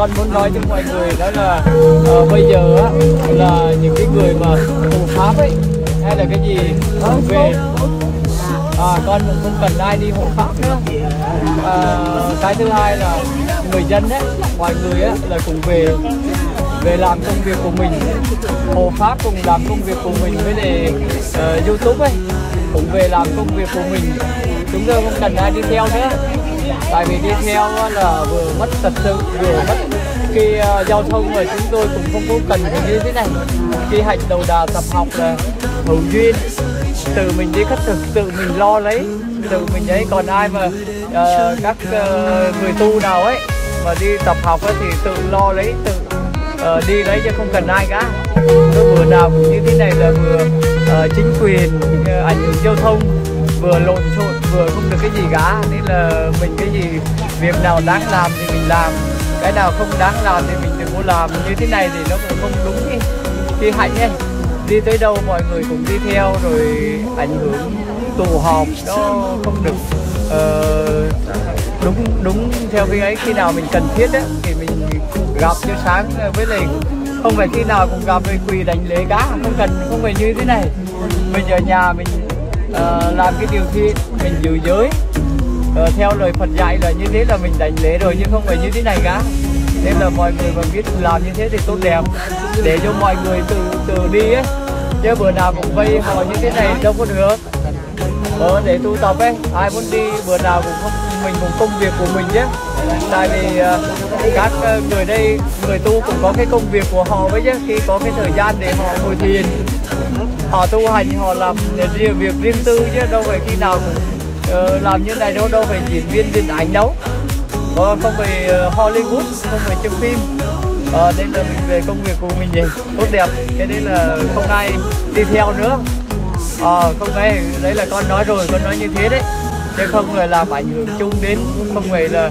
con muốn nói cho mọi người đó là bây giờ á, là những cái người mà hộ pháp ấy hay là cái gì về con không cần ai đi hộ pháp nữa. Cái thứ hai là người dân ấy, mọi người á là cùng về làm công việc của mình, hộ pháp cùng làm công việc của mình với lại YouTube ấy cũng về làm công việc của mình, chúng tôi không cần ai đi theo nữa. Tại vì đi theo là vừa mất trật tự, vừa mất cái giao thông, mà chúng tôi cũng không có cần như thế này. Khi hạnh đầu đà tập học là hữu duyên, tự mình đi khất thực, tự mình lo lấy, tự mình ấy. Còn ai mà các người tu nào ấy mà đi tập học ấy, thì tự lo lấy, tự đi lấy chứ không cần ai cả. Tôi bữa nào cũng như thế này là vừa chính quyền ảnh hưởng giao thông, vừa lộn xộn, vừa không được cái gì cả. Nên là mình cái gì việc nào đáng làm thì mình làm, cái nào không đáng làm thì mình đừng có làm. Như thế này thì nó cũng không đúng cái hạnh ấy. Đi tới đâu mọi người cũng đi theo, rồi ảnh hưởng tụ họp nó không được đúng theo cái ấy. Khi nào mình cần thiết á thì mình gặp cho sáng, với lại không phải khi nào cũng gặp rồi quỳ đánh lễ cá, không phải như thế này. Mình ở nhà mình làm cái điều thiện, mình giữ giới theo lời Phật dạy là như thế là mình đánh lễ rồi, nhưng không phải như thế này cả. Nên là mọi người mà biết làm như thế thì tốt đẹp, để cho mọi người tự đi ấy, chứ bữa nào cũng vây họ như thế này đâu có được. Để tu tập ấy, ai muốn đi bữa nào cũng không, mình cũng công việc của mình chứ. Tại vì các người đây, người tu cũng có cái công việc của họ với chứ. Khi có cái thời gian để họ ngồi thiền, họ tu hành, họ làm việc riêng tư chứ đâu phải khi nào cũng làm như này đâu phải diễn viên điện ảnh đâu, không phải Hollywood, không phải chụp phim. Nên là mình về công việc của mình thì tốt đẹp, cái đấy là không ai đi theo nữa. Không phải, đấy là con nói rồi, con nói như thế đấy, chứ không là làm ảnh hưởng chung đến, không phải là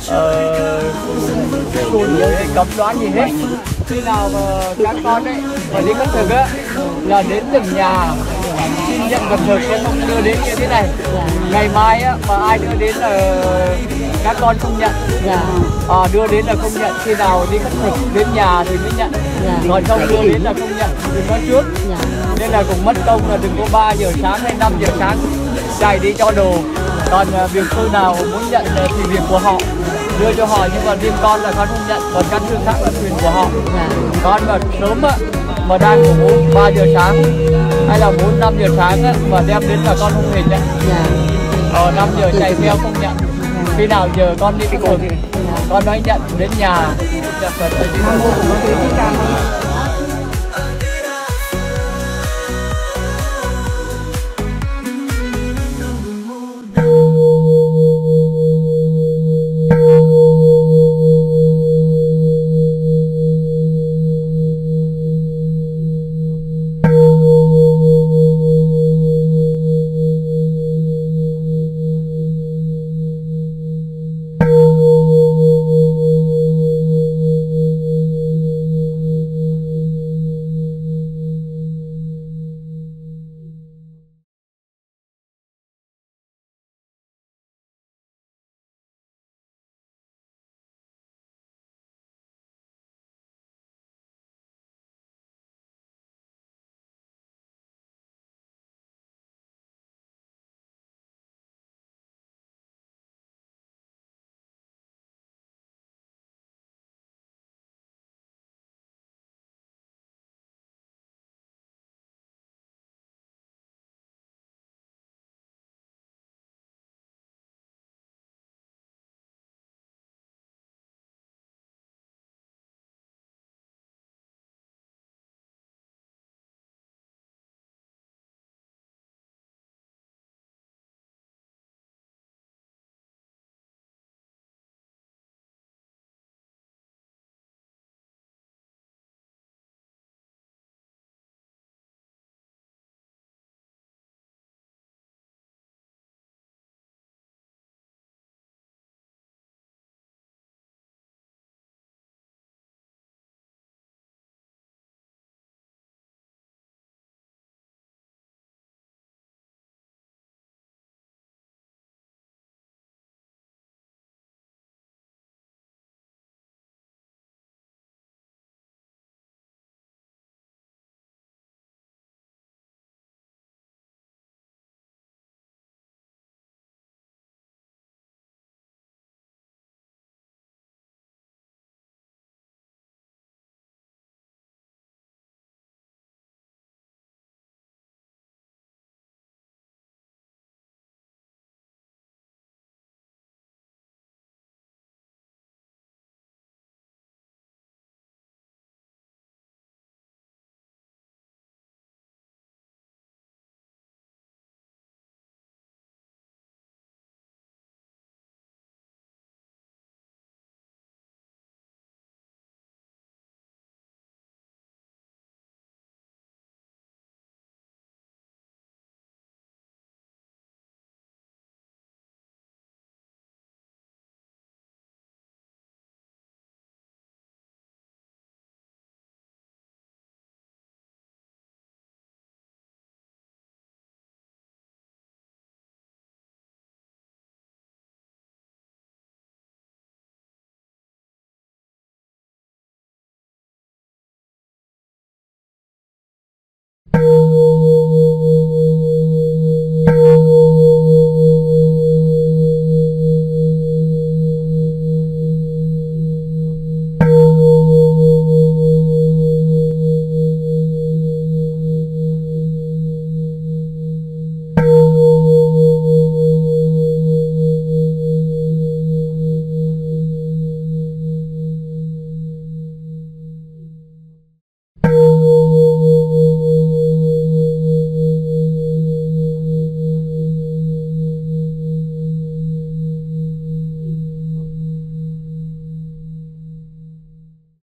cấm đoán gì hết. Khi nào mà các con ấy mà đi khất thực á là đến từng nhà xin nhận vật thực, chứ không đưa đến như thế này. Ngày mai á mà ai đưa đến là các con không nhận, đưa đến là không nhận. Khi nào đi khất thực đến nhà thì mới nhận, còn không đưa đến là không nhận, đừng có trước. Nên là cũng mất công là đừng có 3 giờ sáng hay 5 giờ sáng chạy đi cho đồ. Còn việc sư nào muốn nhận thì việc của họ, đưa cho họ, nhưng mà riêng con là con không nhận, còn các sư khác là quyền của họ. Con mà sớm á, mà đang ngủ 3 giờ sáng hay là 4-5 giờ sáng á, mà đem đến là con không hình đấy. 5 giờ chạy theo không nhận. Khi nào giờ con đi khất thực con nói nhận đến nhà.